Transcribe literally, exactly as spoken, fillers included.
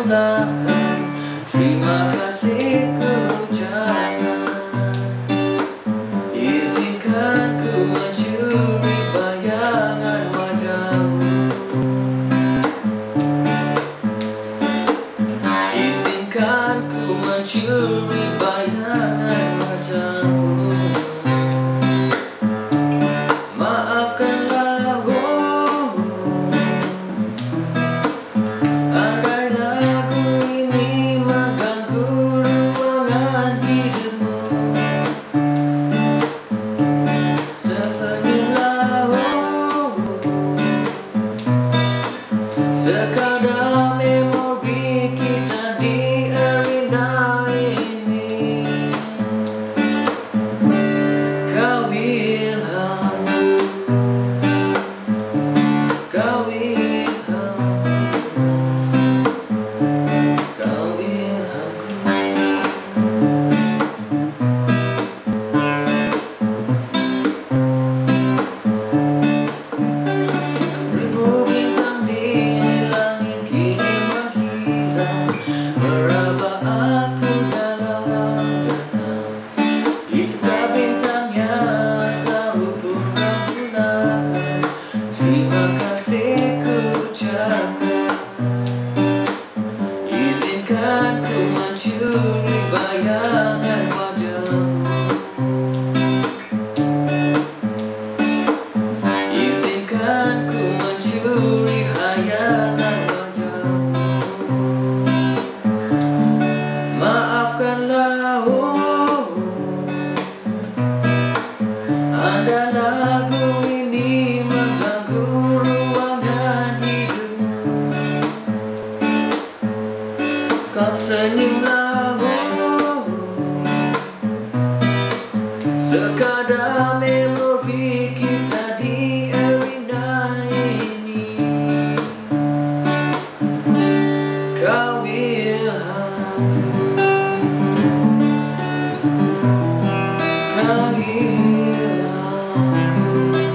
perlahan terima kasih ku ucapkan. Izinkan ku mencuri bayangan wajahmu. Izinkan ku mencuri bayangan wajahmu. Maafkanlah, oh, andai lagu ini mengganggu ruangan hidupmu. Sesenyumlah, oh, sekadar memori kita di arena ini. Kau ilhamku, kau ilhamku, kau ilhamku. Ribu bintang di langit kini menghilang, meraba aku dalam genang. Itukah bintang yang tahu purnah-purnah. Terima kasih ku ucapkan. Izinkan ku mencuri bayangan wajahmu. Izinkan ku mencuri hayalan wajahmu. Maafkanlah, oh, andai lagu ini mengganggu ruangan hidupmu. Kau senyumlah, oh, sekadar memori kita di arena ini. Kau ilhamku, kau ilhamku.